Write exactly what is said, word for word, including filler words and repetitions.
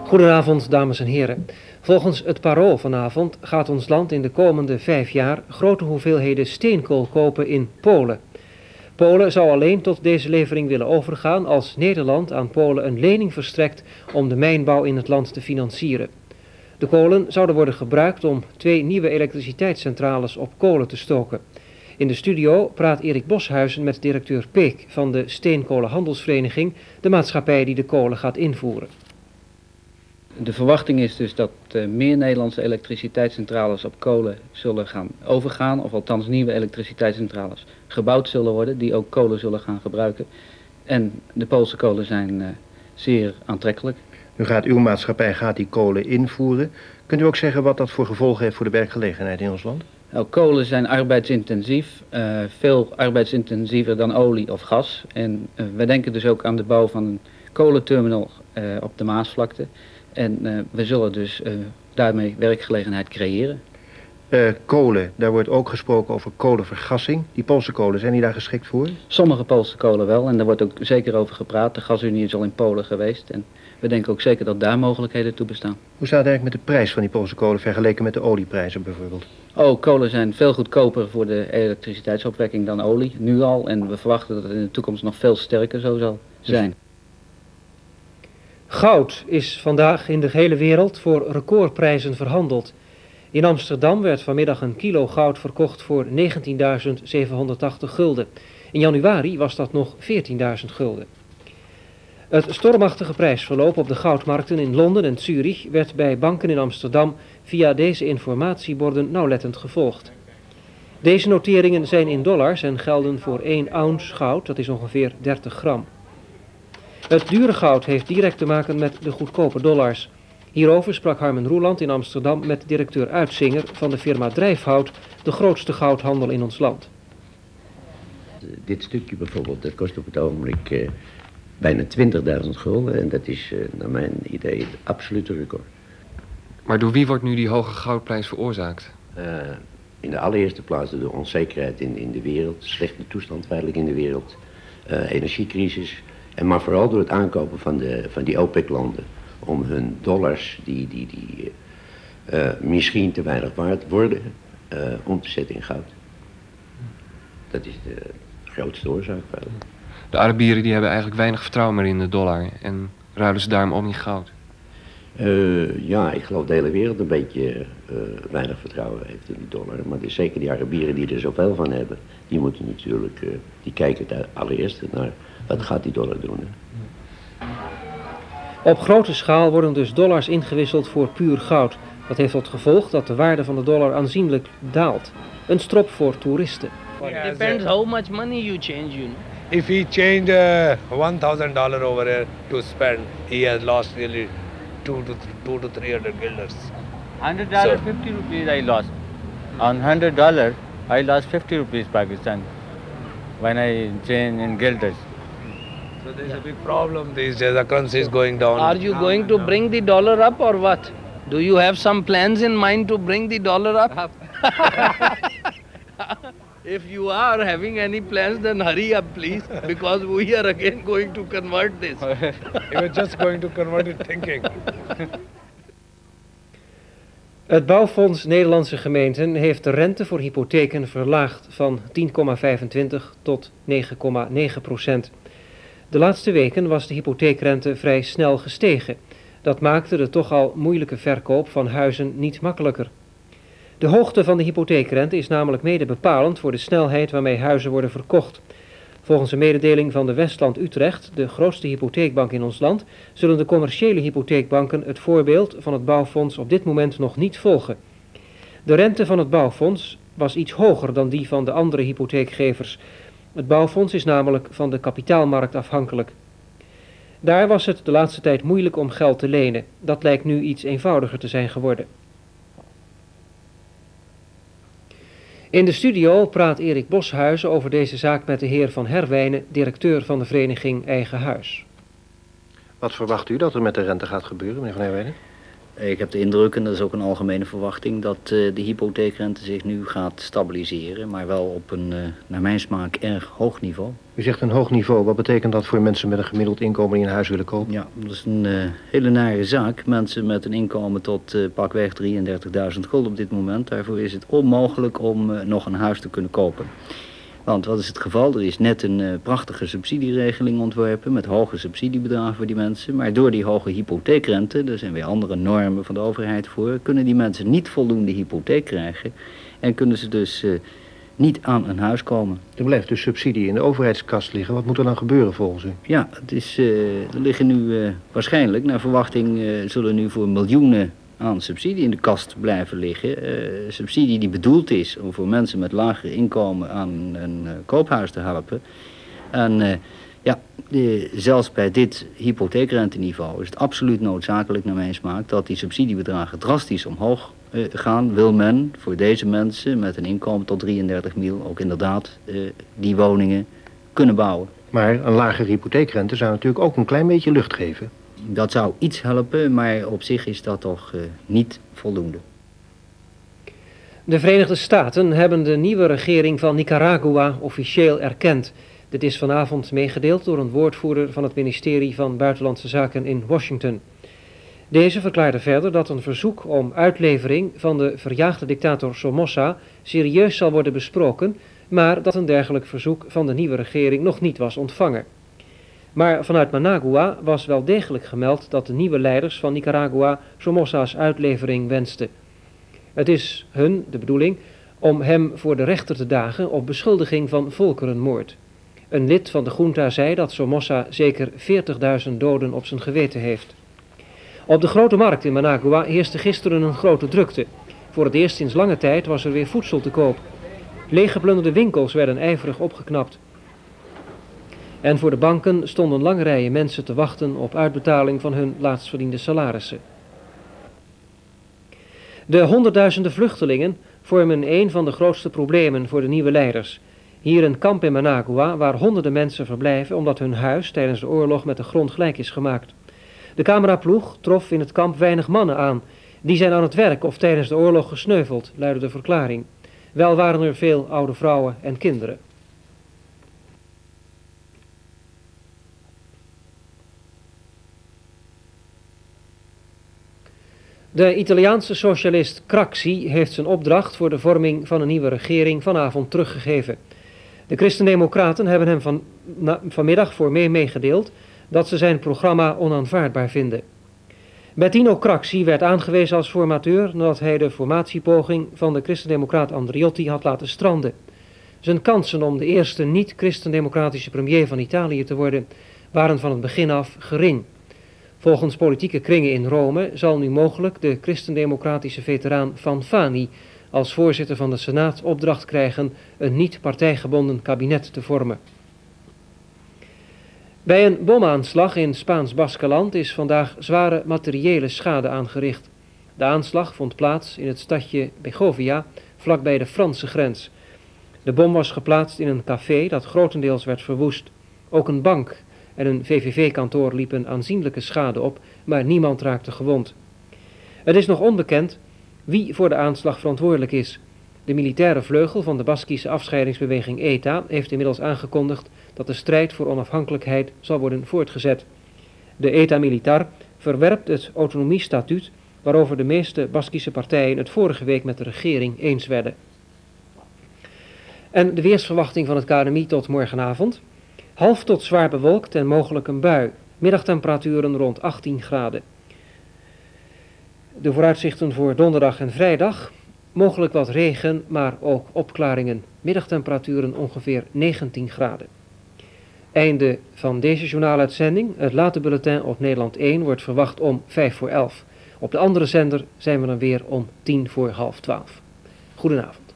Goedenavond, dames en heren. Volgens het Parool vanavond gaat ons land in de komende vijf jaar grote hoeveelheden steenkool kopen in Polen. Polen zou alleen tot deze levering willen overgaan als Nederland aan Polen een lening verstrekt om de mijnbouw in het land te financieren. De kolen zouden worden gebruikt om twee nieuwe elektriciteitscentrales op kolen te stoken. In de studio praat Erik Boshuizen met directeur Peek van de Steenkolenhandelsvereniging, de maatschappij die de kolen gaat invoeren. De verwachting is dus dat uh, meer Nederlandse elektriciteitscentrales op kolen zullen gaan overgaan, of althans nieuwe elektriciteitscentrales gebouwd zullen worden, die ook kolen zullen gaan gebruiken. En de Poolse kolen zijn uh, zeer aantrekkelijk. Nu gaat uw maatschappij gaat die kolen invoeren. Kunt u ook zeggen wat dat voor gevolgen heeft voor de werkgelegenheid in ons land? Nou, kolen zijn arbeidsintensief, uh, veel arbeidsintensiever dan olie of gas. En uh, wij denken dus ook aan de bouw van een kolenterminal uh, op de Maasvlakte. En uh, we zullen dus uh, daarmee werkgelegenheid creëren. Uh, kolen, daar wordt ook gesproken over kolenvergassing. Die Poolse kolen, zijn die daar geschikt voor? Sommige Poolse kolen wel, en daar wordt ook zeker over gepraat. De gasunie is al in Polen geweest en we denken ook zeker dat daar mogelijkheden toe bestaan. Hoe staat het eigenlijk met de prijs van die Poolse kolen vergeleken met de olieprijzen bijvoorbeeld? Oh, kolen zijn veel goedkoper voor de elektriciteitsopwekking dan olie, nu al. En we verwachten dat het in de toekomst nog veel sterker zo zal zijn. Goud is vandaag in de hele wereld voor recordprijzen verhandeld. In Amsterdam werd vanmiddag een kilo goud verkocht voor negentienduizend zevenhonderdtachtig gulden. In januari was dat nog veertienduizend gulden. Het stormachtige prijsverloop op de goudmarkten in Londen en Zurich werd bij banken in Amsterdam via deze informatieborden nauwlettend gevolgd. Deze noteringen zijn in dollars en gelden voor één ounce goud, dat is ongeveer dertig gram. Het dure goud heeft direct te maken met de goedkope dollars. Hierover sprak Harmen Roeland in Amsterdam met directeur Uitzinger van de firma Drijfhout, de grootste goudhandel in ons land. Dit stukje bijvoorbeeld, dat kost op het ogenblik uh, bijna twintigduizend gulden en dat is uh, naar mijn idee het absolute record. Maar door wie wordt nu die hoge goudprijs veroorzaakt? Uh, in de allereerste plaats door de onzekerheid in, in de wereld, slechte toestand feitelijk in de wereld, uh, energiecrisis. En maar vooral door het aankopen van, de, van die OPEC-landen om hun dollars, die, die, die uh, misschien te weinig waard worden, uh, om te zetten in goud. Dat is de grootste oorzaak. De Arabieren die hebben eigenlijk weinig vertrouwen meer in de dollar en ruilen ze daarom om in goud. Uh, ja, ik geloof de hele wereld een beetje uh, weinig vertrouwen heeft in die dollar. Maar dus zeker die Arabieren die er zoveel van hebben, die moeten natuurlijk, uh, die kijken het allereerst naar wat gaat die dollar doen. Hè? Op grote schaal worden dus dollars ingewisseld voor puur goud. Dat heeft tot gevolg dat de waarde van de dollar aanzienlijk daalt. Een strop voor toeristen. It depends how much money you change, you know. If he changed uh, one thousand dollars over here to spend, he has lost nearly two to two to three hundred guilders. Hundred dollar, so, fifty rupees I lost. On hundred dollar, I lost fifty rupees Pakistan when I change in guilders. So there's a big problem these days. The currency is going down. Are you going to bring the dollar up or what? Do you have some plans in mind to bring the dollar up? If you are having any plans, then hurry up, please, because we are again going to convert this. You were just going to convert it thinking. Het Bouwfonds Nederlandse Gemeenten heeft de rente voor hypotheken verlaagd van tien komma vijfentwintig tot negen komma negen procent. De laatste weken was de hypotheekrente vrij snel gestegen. Dat maakte de toch al moeilijke verkoop van huizen niet makkelijker. De hoogte van de hypotheekrente is namelijk mede bepalend voor de snelheid waarmee huizen worden verkocht. Volgens een mededeling van de Westland Utrecht, de grootste hypotheekbank in ons land, zullen de commerciële hypotheekbanken het voorbeeld van het bouwfonds op dit moment nog niet volgen. De rente van het bouwfonds was iets hoger dan die van de andere hypotheekgevers. Het bouwfonds is namelijk van de kapitaalmarkt afhankelijk. Daar was het de laatste tijd moeilijk om geld te lenen. Dat lijkt nu iets eenvoudiger te zijn geworden. In de studio praat Erik Boshuizen over deze zaak met de heer Van Herwijnen, directeur van de vereniging Eigen Huis. Wat verwacht u dat er met de rente gaat gebeuren, meneer Van Herwijnen? Ik heb de indruk, en dat is ook een algemene verwachting, dat uh, de hypotheekrente zich nu gaat stabiliseren, maar wel op een, uh, naar mijn smaak, erg hoog niveau. U zegt een hoog niveau. Wat betekent dat voor mensen met een gemiddeld inkomen die een huis willen kopen? Ja, dat is een uh, hele nare zaak. Mensen met een inkomen tot uh, pakweg drieëndertigduizend gulden op dit moment, daarvoor is het onmogelijk om uh, nog een huis te kunnen kopen. Want wat is het geval? Er is net een uh, prachtige subsidieregeling ontworpen met hoge subsidiebedragen voor die mensen. Maar door die hoge hypotheekrente, er zijn weer andere normen van de overheid voor, kunnen die mensen niet voldoende hypotheek krijgen en kunnen ze dus uh, niet aan een huis komen. Er blijft dus subsidie in de overheidskast liggen. Wat moet er dan gebeuren volgens u? Ja, het is, uh, er liggen nu uh, waarschijnlijk, naar verwachting, uh, zullen nu voor miljoenen aan subsidie in de kast blijven liggen. Uh, subsidie die bedoeld is om voor mensen met lager inkomen aan een uh, koophuis te helpen. En uh, ja, de, zelfs bij dit hypotheekrenteniveau is het absoluut noodzakelijk naar mijn smaak dat die subsidiebedragen drastisch omhoog uh, gaan. Wil men voor deze mensen met een inkomen tot drieëndertig mil ook inderdaad uh, die woningen kunnen bouwen. Maar een lagere hypotheekrente zou natuurlijk ook een klein beetje lucht geven. Dat zou iets helpen, maar op zich is dat toch uh, niet voldoende. De Verenigde Staten hebben de nieuwe regering van Nicaragua officieel erkend. Dit is vanavond meegedeeld door een woordvoerder van het ministerie van Buitenlandse Zaken in Washington. Deze verklaarde verder dat een verzoek om uitlevering van de verjaagde dictator Somoza serieus zal worden besproken, maar dat een dergelijk verzoek van de nieuwe regering nog niet was ontvangen. Maar vanuit Managua was wel degelijk gemeld dat de nieuwe leiders van Nicaragua Somoza's uitlevering wensten. Het is hun de bedoeling om hem voor de rechter te dagen op beschuldiging van volkerenmoord. Een lid van de junta zei dat Somoza zeker veertigduizend doden op zijn geweten heeft. Op de grote markt in Managua heerste gisteren een grote drukte. Voor het eerst sinds lange tijd was er weer voedsel te koop. Leeggeplunderde winkels werden ijverig opgeknapt. En voor de banken stonden lange rijen mensen te wachten op uitbetaling van hun laatstverdiende salarissen. De honderdduizenden vluchtelingen vormen een van de grootste problemen voor de nieuwe leiders. Hier een kamp in Managua waar honderden mensen verblijven omdat hun huis tijdens de oorlog met de grond gelijk is gemaakt. De cameraploeg trof in het kamp weinig mannen aan. Die zijn aan het werk of tijdens de oorlog gesneuveld, luidde de verklaring. Wel waren er veel oude vrouwen en kinderen. De Italiaanse socialist Craxi heeft zijn opdracht voor de vorming van een nieuwe regering vanavond teruggegeven. De Christen-Democraten hebben hem van, na, vanmiddag formeel meegedeeld dat ze zijn programma onaanvaardbaar vinden. Bettino Craxi werd aangewezen als formateur nadat hij de formatiepoging van de Christen-Democraat Andriotti had laten stranden. Zijn kansen om de eerste niet-Christen-Democratische premier van Italië te worden waren van het begin af gering. Volgens politieke kringen in Rome zal nu mogelijk de christendemocratische veteraan Fanfani als voorzitter van de Senaat opdracht krijgen een niet-partijgebonden kabinet te vormen. Bij een bomaanslag in Spaans-Baskeland is vandaag zware materiële schade aangericht. De aanslag vond plaats in het stadje Begovia, vlakbij de Franse grens. De bom was geplaatst in een café dat grotendeels werd verwoest. Ook een bank en een V V V-kantoor liepen aanzienlijke schade op, maar niemand raakte gewond. Het is nog onbekend wie voor de aanslag verantwoordelijk is. De militaire vleugel van de Baskische afscheidingsbeweging E T A heeft inmiddels aangekondigd dat de strijd voor onafhankelijkheid zal worden voortgezet. De E T A-militar verwerpt het autonomiestatuut waarover de meeste Baskische partijen het vorige week met de regering eens werden. En de weersverwachting van het K N M I tot morgenavond. Half tot zwaar bewolkt en mogelijk een bui. Middagtemperaturen rond achttien graden. De vooruitzichten voor donderdag en vrijdag. Mogelijk wat regen, maar ook opklaringen. Middagtemperaturen ongeveer negentien graden. Einde van deze journaaluitzending. Het late bulletin op Nederland één wordt verwacht om vijf voor elf. Op de andere zender zijn we dan weer om tien voor half twaalf. Goedenavond.